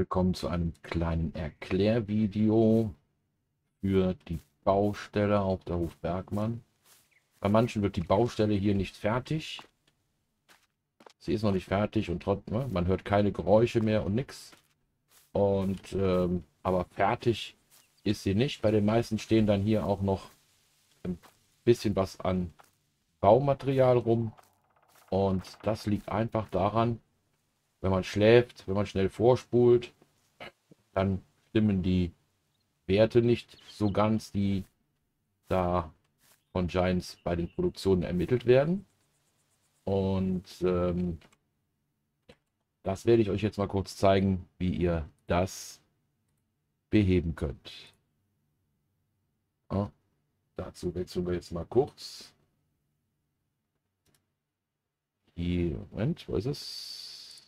Willkommen zu einem kleinen Erklärvideo für die Baustelle auf der Hof Bergmann. Bei manchen wird die Baustelle hier nicht fertig. Sie ist noch nicht fertig und trotzdem, man hört keine Geräusche mehr und nichts. Aber fertig ist sie nicht. Bei den meisten stehen dann hier auch noch ein bisschen was an Baumaterial rum. Und das liegt einfach daran, wenn man schläft, wenn man schnell vorspult, dann stimmen die Werte nicht so ganz, die da von Giants bei den Produktionen ermittelt werden. Und das werde ich euch jetzt mal kurz zeigen, wie ihr das beheben könnt. Ja, dazu wechseln wir jetzt mal kurz. Hier, Moment, wo ist es?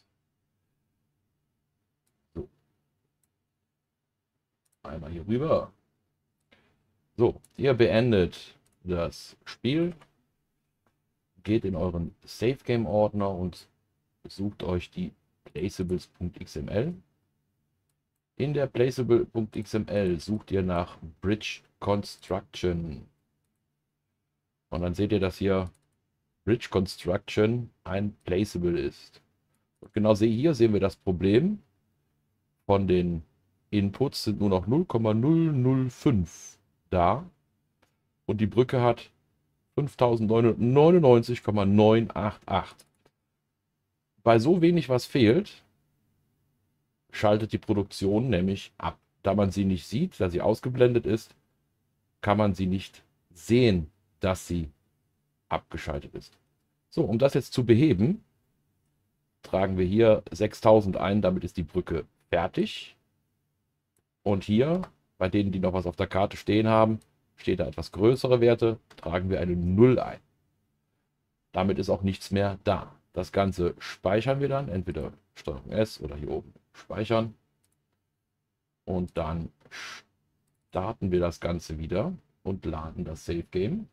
So, einmal hier rüber. So, ihr beendet das Spiel, geht in euren Save Game Ordner und sucht euch die placeables.xml. In der placeable.xml sucht ihr nach Bridge Construction. Und dann seht ihr, dass hier Bridge Construction ein Placeable ist. Und genau hier sehen wir das Problem. Von den Inputs sind nur noch 0,005 da. Und die Brücke hat 5999,988. Bei so wenig was fehlt, schaltet die Produktion nämlich ab. Da man sie nicht sieht, da sie ausgeblendet ist, kann man sie nicht sehen, dass sie abgeschaltet ist. So, um das jetzt zu beheben, tragen wir hier 6000 ein, damit ist die Brücke fertig. Und hier, bei denen, die noch was auf der Karte stehen haben, steht da etwas größere Werte, tragen wir eine 0 ein. Damit ist auch nichts mehr da. Das Ganze speichern wir dann, entweder STRG S oder hier oben speichern. Und dann starten wir das Ganze wieder und laden das Save Game.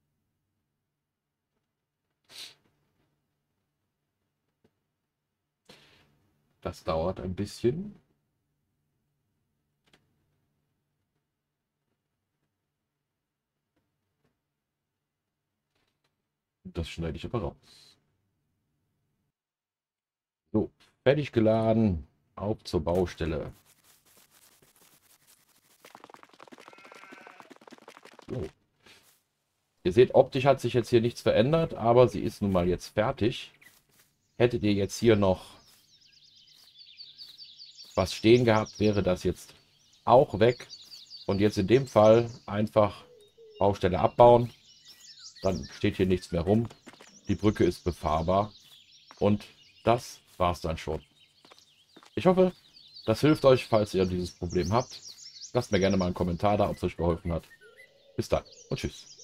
Das dauert ein bisschen. Das schneide ich aber raus. So, fertig geladen. Auf zur Baustelle. So. Ihr seht, optisch hat sich jetzt hier nichts verändert, aber sie ist nun mal jetzt fertig. Hättet ihr jetzt hier noch was stehen gehabt, wäre das jetzt auch weg. Und jetzt in dem Fall einfach Baustelle abbauen. Dann steht hier nichts mehr rum. Die Brücke ist befahrbar. Und das war's dann schon. Ich hoffe, das hilft euch, falls ihr dieses Problem habt. Lasst mir gerne mal einen Kommentar da, ob es euch geholfen hat. Bis dann und tschüss.